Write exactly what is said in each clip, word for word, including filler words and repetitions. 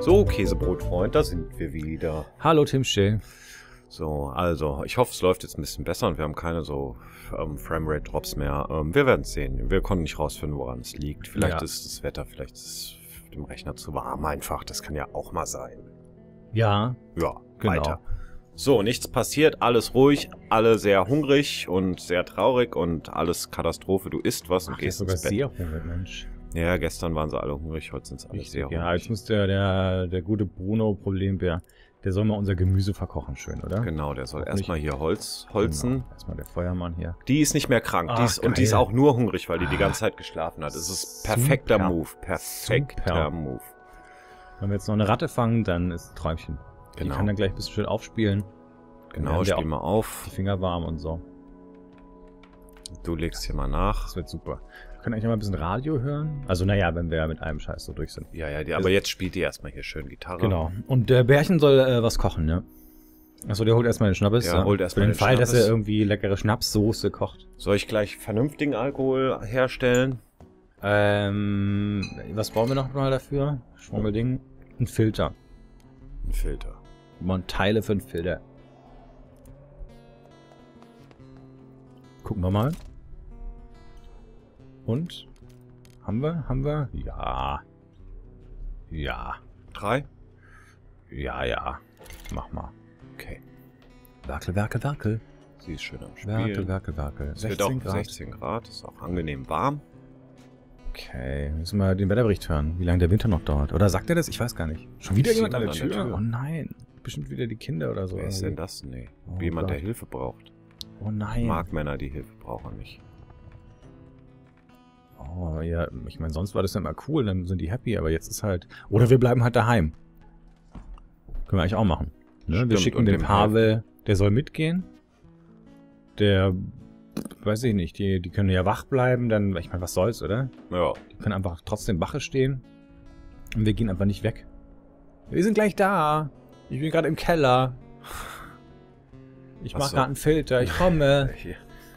So, Käsebrotfreund, da sind wir wieder. Hallo Tim Schill. So, also, ich hoffe, es läuft jetzt ein bisschen besser und wir haben keine so ähm, Framerate-Drops mehr. Ähm, wir werden es sehen. Wir konnten nicht rausfinden, woran es liegt. Vielleicht Ja. ist das Wetter, vielleicht ist es dem Rechner zu warm einfach. Das kann ja auch mal sein. Ja, Ja, genau. weiter. So, nichts passiert, alles ruhig, alle sehr hungrig und sehr traurig und alles Katastrophe. Du isst was und Ach, der ist gehst sogar ins Bett. sehr hungrig, Mensch. Ja, gestern waren sie alle hungrig, heute sind sie alle Richtig, sehr hungrig. ja, jetzt muss der, der, der gute Bruno Problembär, der soll mal unser Gemüse verkochen schön, oder? Genau, der soll Hoffentlich. erstmal hier Holz holzen. Genau. Erstmal der Feuermann hier. Die ist nicht mehr krank. die Ach, ist, und die ist geil. auch nur hungrig, weil die die Ah. ganze Zeit geschlafen hat. Es ist perfekter Super. Move. Perfekter Super. Move. Wenn wir jetzt noch eine Ratte fangen, dann ist ein Träumchen. Die Genau. kann dann gleich ein bisschen schön aufspielen. Genau, Dann spiel werden mal auf. Die Finger warm und so. Du legst hier mal nach. Das wird super. Wir können eigentlich noch mal ein bisschen Radio hören. Also naja, wenn wir mit einem Scheiß so durch sind. Ja, ja, die, aber jetzt spielt die erstmal hier schön Gitarre. Genau. Und der Bärchen soll äh, was kochen, ne? Achso, der holt erstmal den Schnappes. Ja, holt erst Für mal den den Fall, dass Schnappes. er irgendwie leckere Schnapssoße kocht. Soll ich gleich vernünftigen Alkohol herstellen? Ähm, was brauchen wir noch mal dafür? Schwummelding. Ein Filter. Ein Filter. Man Teile für einen Filter. Gucken wir mal. Und? Haben wir? Haben wir? Ja. Ja. Drei? Ja, ja. Mach mal. Okay. Werkel, werkel, werkel. Sie ist schön am Spielen. Werkel, werkel, werkel. Es wird auch sechzehn Grad. Ist auch angenehm warm. Okay, müssen wir den Wetterbericht hören, wie lange der Winter noch dauert. Oder sagt er das? Ich weiß gar nicht. Schon wieder Ist jemand an der, jemand Tür? an der Tür? Oh nein. Bestimmt wieder die Kinder oder so. Wer ist denn irgendwie. das? Nee. Oh Jemand, der Gott. Hilfe braucht. Oh Ich nein. mag Männer, die Hilfe brauchen nicht. Oh ja, ich meine, sonst war das ja immer cool, dann sind die happy, aber jetzt ist halt... Oder wir bleiben halt daheim. Können wir eigentlich auch machen. Ne? Wir Stimmt, schicken und den dem Pavel, der soll mitgehen. Der, weiß ich nicht, die, die können ja wach bleiben, dann, ich meine, was soll's, oder? Ja. Die können einfach trotzdem Wache stehen. Und wir gehen einfach nicht weg. Wir sind gleich da. Ich bin gerade im Keller. Ich Ach mach so. gerade einen Filter, ich komme. Hier.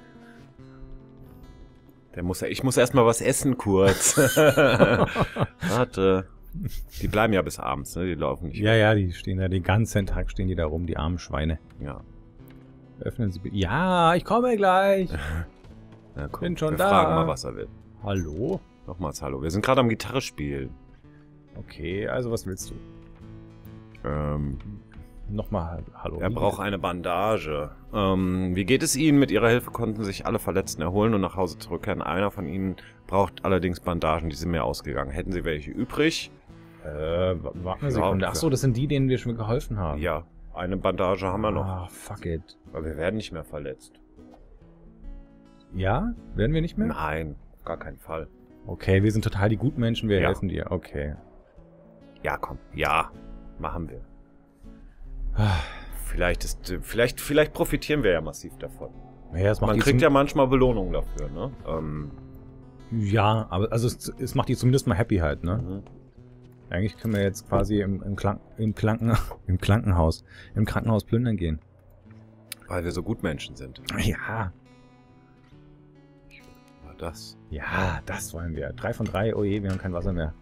Der muss, ich muss erstmal was essen kurz. Warte. Die bleiben ja bis abends, ne? Die laufen nicht. Ja, ja, die stehen da den ganzen Tag, stehen die da rum, die armen Schweine. Ja. Öffnen Sie bitte. Ja, ich komme gleich. Ja, komm, Bin schon wir da. fragen mal, was er will. Hallo? Nochmals hallo. Wir sind gerade am Gitarre spielen. Okay, also was willst du? Ähm, Nochmal Hallo. er braucht eine Bandage. Ähm, wie geht es Ihnen? Mit Ihrer Hilfe konnten sich alle Verletzten erholen und nach Hause zurückkehren. Einer von Ihnen braucht allerdings Bandagen, die sind mir ausgegangen. Hätten Sie welche übrig? Äh, warte eine Ja, Sekunde. Achso, das sind die, denen wir schon geholfen haben. Ja, eine Bandage haben wir noch. Ah, fuck it. Aber wir werden nicht mehr verletzt. Ja? Werden wir nicht mehr? Nein, auf gar keinen Fall. Okay, wir sind total die Gutmenschen, wir Ja. helfen dir. Okay. Ja, komm. Ja, machen wir. Ah, Vielleicht ist, vielleicht, vielleicht profitieren wir ja massiv davon. Ja, es macht Man die kriegt zum- ja manchmal Belohnungen dafür, ne? Ähm, Ja, aber also es, es macht die zumindest mal happy halt, ne? mhm. Eigentlich können wir jetzt quasi im, im, Krank, im, Kranken, im Krankenhaus, im Krankenhaus plündern gehen. Weil wir so Gutmenschen sind. Ja. War das? Ja, das wollen wir. Drei von drei, oh je, wir haben kein Wasser mehr.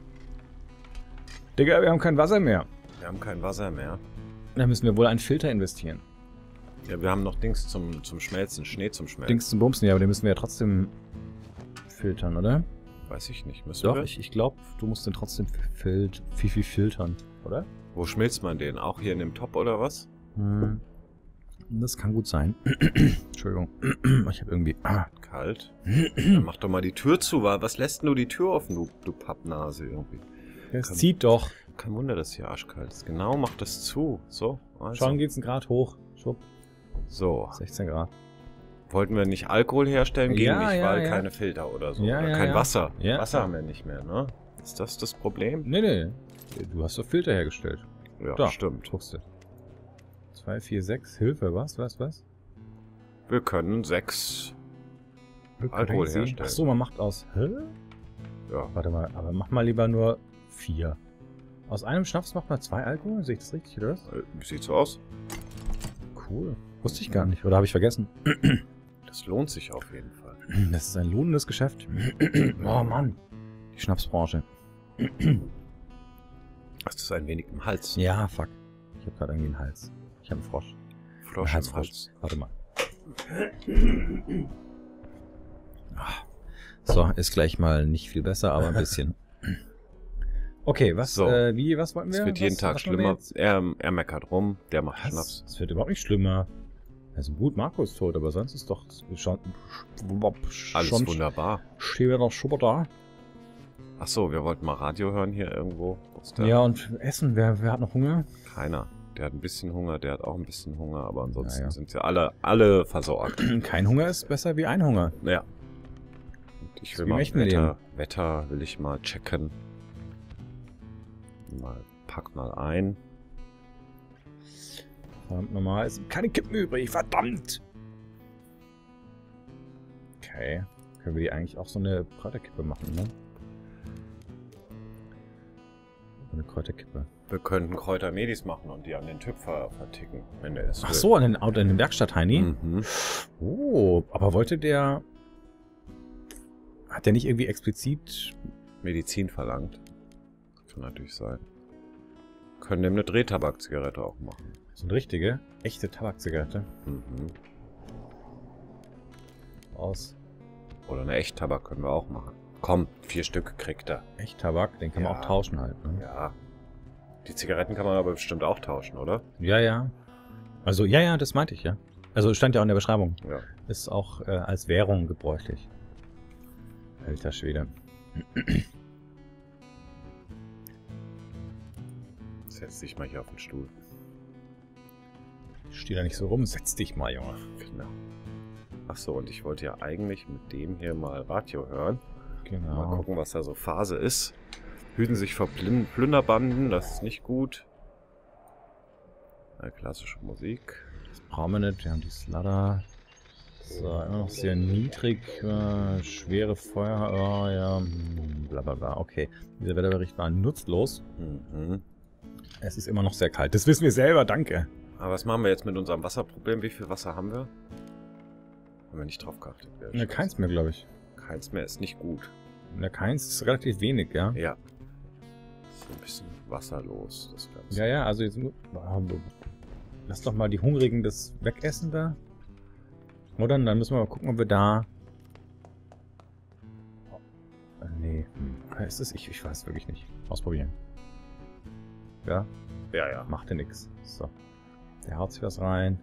Digga, wir haben kein Wasser mehr. Wir haben kein Wasser mehr. Da müssen wir wohl einen Filter investieren. Ja, wir haben noch Dings zum, zum Schmelzen, Schnee zum Schmelzen. Dings zum Bumsen, ja, aber den müssen wir ja trotzdem filtern, oder? Weiß ich nicht. Müssen Doch, wir? ich, ich glaube, du musst den trotzdem fil viel, viel filtern, oder? Wo schmilzt man den? Auch hier in dem Top oder was? Hm. Das kann gut sein. Entschuldigung. Ich habe irgendwie... Ah. Kalt. Dann mach doch mal die Tür zu. wa- Was lässt denn du die Tür offen, du, du Pappnase irgendwie? Es Kann- zieht doch. Kein Wunder, dass hier arschkalt ist. Genau, mach das zu. So, also. Schon geht's ein Grad hoch. Schwupp. So. sechzehn Grad. Wollten wir nicht Alkohol herstellen? Ging Ja, nicht, ja, weil ja. keine Filter oder so. Ja, oder ja, kein ja. Wasser. Ja. Wasser haben wir nicht mehr, ne? Ist das das Problem? Nee, nee. Du hast doch Filter hergestellt. Ja, Da. stimmt. Guckst du. zwei, vier, sechs. Hilfe, was, was, was? Wir können sechs. Alkohol Crazy. herstellen. Ach so, man macht aus... Hä? Ja. Warte mal, aber mach mal lieber nur vier. Aus einem Schnaps macht man zwei Alkohol? Sehe ich das richtig, oder was? Äh, Sieht so aus. Cool. Wusste ich gar nicht. Oder habe ich vergessen? Das lohnt sich auf jeden Fall. Das ist ein lohnendes Geschäft. Oh Mann. Die Schnapsbranche. Hast du es ein wenig im Hals? Ja, fuck. Ich habe gerade irgendwie einen Hals. Ich habe einen Frosch. Frosch Ein im Hals. Warte mal. So, ist gleich mal nicht viel besser, aber ein bisschen. Okay, was, So. äh, wie, was wollten wir? Es wird jeden was, Tag was wollen wir schlimmer. jetzt? Er, er meckert rum, der macht Was? Schnaps. Es wird überhaupt nicht schlimmer. Also gut, Marco ist tot, aber sonst ist doch schon, Alles schon wunderbar. stehen wir doch super da. Ach so, wir wollten mal Radio hören hier irgendwo. Wo ist der? Ja, und Essen, wer, wer hat noch Hunger? Keiner. Der hat ein bisschen Hunger, der hat auch ein bisschen Hunger, aber ansonsten Ja, ja. sind sie alle, alle versorgt. Kein Hunger ist besser wie ein Hunger. Ja. Und ich will Wie mal im echten Wetter, Wetter will ich mal checken. Mal, pack mal ein. Verdammt normal, es sind keine Kippen übrig, verdammt! Okay, können wir die eigentlich auch so eine Kräuterkippe machen, ne? Eine Kräuterkippe. Wir könnten Kräutermedis machen und die an den Typ ver verticken, wenn der ist. Ach so, an den, an den Werkstatt, Heini? Mhm. Oh, aber wollte der... Hat der nicht irgendwie explizit... Medizin verlangt. Kann natürlich sein. Können dem eine Drehtabakzigarette auch machen. So eine richtige, echte Tabakzigarette. Mhm. Aus Oder eine Echt-Tabak können wir auch machen. Komm, vier Stück kriegt er. echt Tabak, den kann man Ja. auch tauschen halt, ne? Ja. Die Zigaretten kann man aber bestimmt auch tauschen, oder? Ja, ja. Also, ja, ja, das meinte ich, ja. Also, stand ja auch in der Beschreibung. Ja. Ist auch äh, als Währung gebräuchlich. Alter Schwede. Setz dich mal hier auf den Stuhl. Steh da nicht so rum, setz dich mal, Junge. Genau. Ach so, und ich wollte ja eigentlich mit dem hier mal Radio hören. Genau. Mal gucken, was da so Phase ist. Hüten sich vor Plün Plünderbanden, das ist nicht gut. Eine klassische Musik. Das brauchen wir nicht, wir haben die Sladder. So, immer noch sehr niedrig. Äh, schwere Feuer, oh, ja, bla bla bla. Okay, dieser Wetterbericht war nutzlos. Mhm. Es ist immer noch sehr kalt. Das wissen wir selber, danke. Aber was machen wir jetzt mit unserem Wasserproblem? Wie viel Wasser haben wir? Haben wir nicht drauf geachtet. Ne, keins mehr, glaube ich. Keins mehr ist nicht gut. Ne, keins ist relativ wenig, ja. Ja. Ist ein bisschen wasserlos, das Ganze. Ja, ja, also jetzt... Lass doch mal die Hungrigen das wegessen da. Oder? Und dann müssen wir mal gucken, ob wir da... Äh, nee. Hm. Ist es? Ich, ich weiß wirklich nicht. Ausprobieren. Ja, Ja, ja. macht ja nix. So. Der haut sich was rein.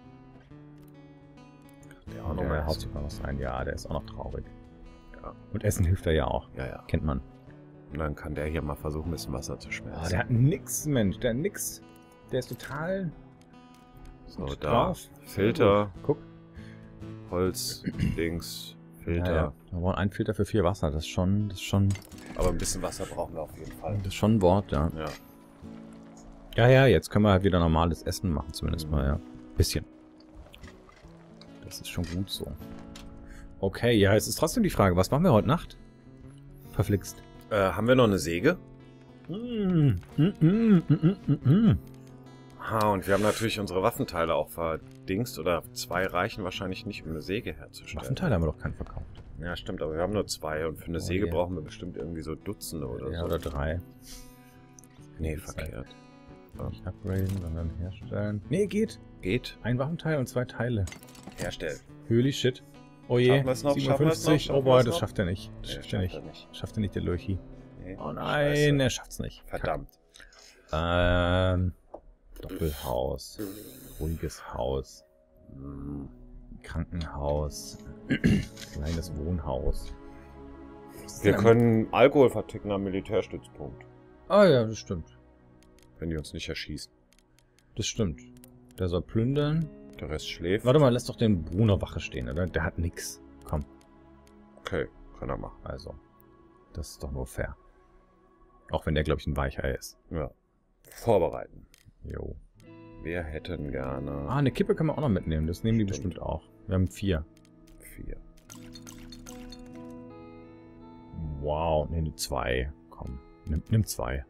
Der Und auch noch der mal haut sich mal was rein. Ja, der ist auch noch traurig. Ja. Und Essen hilft er ja auch. Ja, ja. Kennt man. Und dann kann der hier mal versuchen, ein bisschen Wasser zu schmelzen. Oh, der hat nix, Mensch. Der hat nix. Der ist total so, gut da. drauf. Filter, Guck. Holz, Dings, Filter. Ja, ja. Wir brauchen einen Filter für viel Wasser. Das ist schon, das ist schon, Aber ein bisschen Wasser brauchen wir auf jeden Fall. das ist schon ein Wort, ja. Ja. Ja, ja, jetzt können wir halt wieder normales Essen machen, zumindest mal, ja. Bisschen. Das ist schon gut so. Okay, ja, jetzt ist trotzdem die Frage, was machen wir heute Nacht? Verflixt. Äh, haben wir noch eine Säge? Mm, mm, mm, mm, mm, mm. Ha, und wir haben natürlich unsere Waffenteile auch verdingst. Oder zwei reichen wahrscheinlich nicht, um eine Säge herzustellen. Waffenteile haben wir doch keinen verkauft. Ja, stimmt, aber wir haben nur zwei. Und für eine Oh, Säge yeah. brauchen wir bestimmt irgendwie so Dutzende oder Ja, so. oder drei. Nee, Gute Zeit. verkehrt. Nicht upgraden, sondern herstellen. Nee, geht. Geht. Ein Waffenteil und zwei Teile. Herstellen. Holy shit. Oh je, Schaffen wir's noch? Schaffen wir's noch? siebenundfünfzig. Schaffen Oh boy, wir's das noch? schafft er nicht. Das Nee, schafft er nicht. er nicht. Schafft er nicht, der Lurchi. Nee. Oh nein, Scheiße. er schafft's nicht. Verdammt. Ähm, Doppelhaus. Ruhiges Haus. Hm. Krankenhaus. Kleines Wohnhaus. Was ist Wir denn- können Alkohol verticken am Militärstützpunkt. Ah ja, das stimmt. Wenn die uns nicht erschießen. Das stimmt. Der soll plündern. Der Rest schläft. Warte mal, lass doch den Bruno Wache stehen, oder? Der hat nix. Komm, Okay, kann er machen. also. Das ist doch nur fair. Auch wenn der, glaube ich, ein Weichei ist. Ja. Vorbereiten. Jo. Wir hätten gerne Ah, eine Kippe können wir auch noch mitnehmen. Das nehmen die Stimmt. bestimmt auch. Wir haben vier. vier. Wow. Nee, zwei. Komm. Nimm, nimm zwei.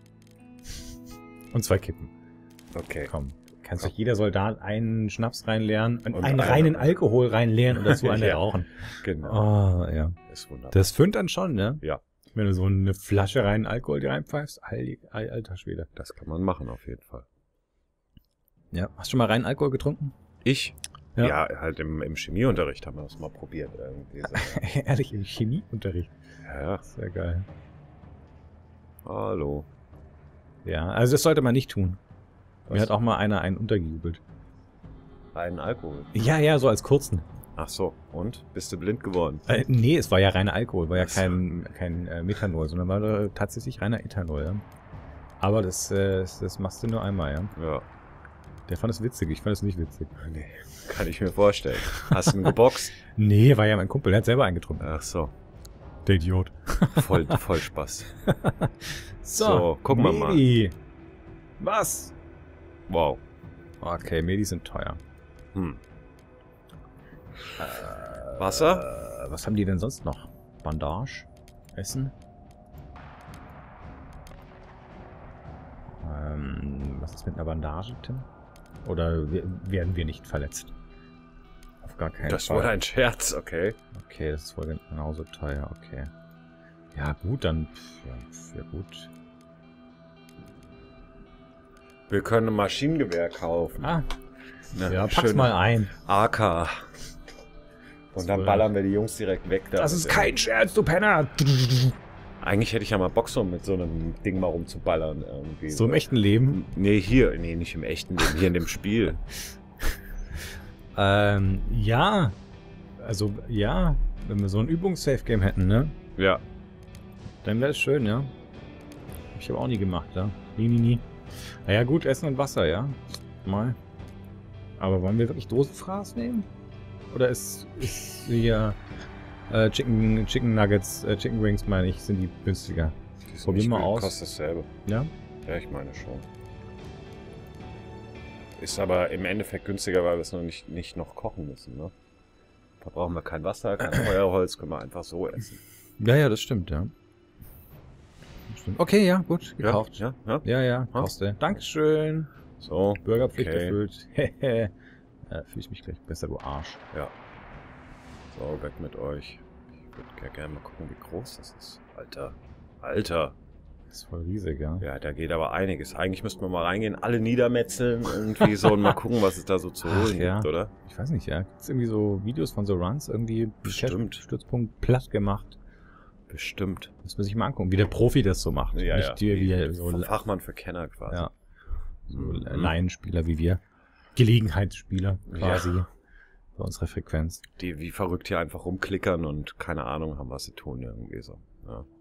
Und zwei Kippen. Okay. Komm. Kannst Komm. doch jeder Soldat einen Schnaps reinleeren und, Und einen eine- reinen Alkohol reinleeren und dazu eine Ja. rauchen. Genau. Oh, ja. Ist wunderbar. Das fünft dann schon, ne? Ja. Wenn du so eine Flasche rein Alkohol dir reinpfeifst, all, all, alter Schwede. Das kann man machen, auf jeden Fall. Ja, hast du schon mal rein Alkohol getrunken? Ich? Ja. Ja, halt im, im Chemieunterricht haben wir das mal probiert. Irgendwie so. Ehrlich, im Chemieunterricht. Ja, ja. Sehr geil. Hallo. Ja, also das sollte man nicht tun. Was? Mir hat auch mal einer einen untergejubelt. Reinen Alkohol. Ja, ja, so als kurzen. Ach so, und? Bist du blind geworden? Äh, nee, es war ja reiner Alkohol, war ja Ach so. kein, kein äh, Methanol, sondern war äh, tatsächlich reiner Ethanol, ja. Aber das, äh, das, das machst du nur einmal, ja. Ja. Der fand es witzig, ich fand es nicht witzig. Nee, kann ich mir vorstellen. Hast du ihn geboxt? Nee, war ja mein Kumpel, der hat selber eingetrunken. Ach so, Der Idiot. voll, voll Spaß. So, So, gucken wir mal. Medi. Was? Wow. Okay, Medi sind teuer. Hm. Wasser? Äh, was haben die denn sonst noch? Bandage? Essen? Ähm, was ist mit einer Bandage, Tim? Oder we- werden wir nicht verletzt? Auf gar keinen Das Fall. wurde ein Scherz, okay. Okay, das ist wohl genauso teuer, okay. Ja gut, dann... pff, Ja, pff, ja gut. Wir können ein Maschinengewehr kaufen. Ah, Eine ja, pack's schöne mal ein. A K. Und dann Voll. ballern wir die Jungs direkt weg. Da. Das ist kein Scherz, du Penner! Eigentlich hätte ich ja mal Bock, so mit so einem Ding mal rumzuballern. Irgendwie. So im echten Leben? Nee, hier. Nee, nicht im echten Leben. Hier in dem Spiel. Ähm, ja. Also, ja. Wenn wir so ein Übungs-Safe-Game hätten, ne? Ja. Dann wäre es schön, ja. Hab ich aber auch nie gemacht, ja. Nie, nie, nie. Naja, gut, Essen und Wasser, ja. Mal. Aber wollen wir wirklich Dosenfraß nehmen? Oder ist, ist hier äh, Chicken, Chicken Nuggets, äh, Chicken Wings, meine ich, sind die günstiger? Die sind Probier nicht mal gut, aus. Kostet dasselbe. Ja? Ja, ich meine schon. Ist aber im Endeffekt günstiger, weil wir es noch nicht, nicht noch kochen müssen, ne? Da brauchen wir kein Wasser, kein Feuerholz, können wir einfach so essen. Ja, ja, das stimmt, ja. Das stimmt. Okay, ja, gut, gekauft. Ja, ja. Ja, ja, brauchst du. Dankeschön. So. Bürgerpflicht Okay. erfüllt. Hehe. Ja, fühle ich mich gleich besser, du Arsch. Ja. So, weg mit euch. Ich würde gerne mal gucken, wie groß das ist. Alter. Alter. Das ist voll riesig, ja. Ja, da geht aber einiges. Eigentlich müssten wir mal reingehen, alle niedermetzeln irgendwie so und mal gucken, was es da so zu Ach, holen ja. gibt, oder? Ich weiß nicht, ja. Gibt's irgendwie so Videos von so Runs, irgendwie Bestimmt. Stützpunkt platt gemacht. Bestimmt. Muss man sich mal angucken, wie der Profi das so macht. Ja, nicht ja. die, wie er so, Vom Fachmann für Kenner quasi. ja, so Mhm. Laienspieler wie wir. Gelegenheitsspieler quasi. Ja. Bei unserer Frequenz. Die wie verrückt hier einfach rumklickern und keine Ahnung haben, was sie tun irgendwie so. Ja.